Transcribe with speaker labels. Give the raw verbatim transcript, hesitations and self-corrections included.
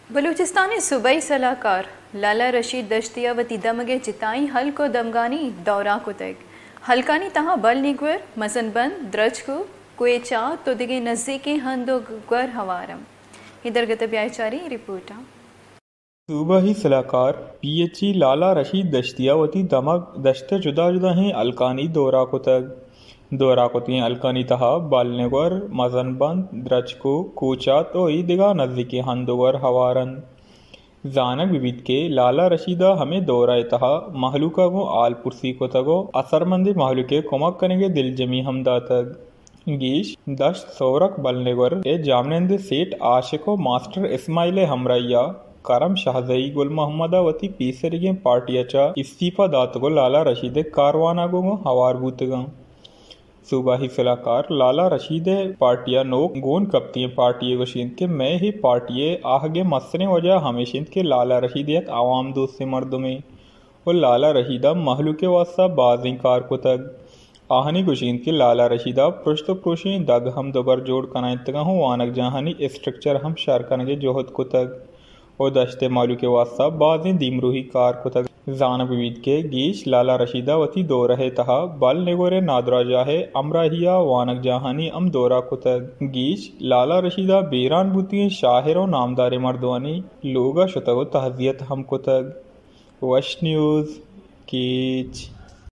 Speaker 1: बलूचिस्तानी सूबाई सलाहकार लाला रशीद दश्तिया वती दमगे चिताई हल को दमगानी दौरा को तक हलकानी तहा बल निगवर मसनबंद द्रज को कुएचा तो दिगे नज़दीकी हंदो गर हवारम इधर गत ब्याचारी रिपोर्टा
Speaker 2: सूबाही सलाहकार P H E Lala Rashid दश्तिया वती दमग दश्ते जुदा जुदा हैं अलकानी दौरा को तक दौरा को तीन अलकानी तहा बालनेगर मजनबंद द्रचको कोचा तो ई दिगा नज़दीकी हंदोगर हवारन जानक विविध के लाला रशीदा हमें दौरा तहा महलूका को आल पुरसी को तगो असरमंदी महलूके कोमक करेंगे दिल जमी हमदा तक गीश दश्त सौरक बलनेगर ए जामनंद सेठ आशिको मास्टर इस्माइल हमरैया करम शाहजई गुल मोहम्मदा वती पीसरिगे पार्टियाचा इस्तीफा दात को लाला रशीद कारवाना गो हवार बूतगा सूबाही सलाहकार लाला रशीद पार्टिया नोक गोन कप्तिय पार्टिये गोशिंद के मैं ही पार्टिये आहगे मसने वजह हमेशिंद के लाला रशीद एक आवाम दोस्त से मर्दों में और लाला रशीदा महलू के वास्ता बाजी कार को तक आहनी गुशींद के लाला रशीदा पृष्ठ प्रोशी दग हम दोबर जोड़ कनातगा हूँ वानक जहानी स्ट्रक्चर हम शार कनगे जोहद को तक और दश्ते मालू के वास्ता बाजी दीमरूही कार को तक जान विविध के गीश लाला रशीदा वती दो रहे तहा बल नेगोरे नादरा जाहे अमराहिया वानक जहानी अम दौरा को तक गीश लाला रशीदा बेरान बुती शाहिरो नामदारे मर्दवानी लोगा शतगो तहजियत हम को तक वश न्यूज़ कीच।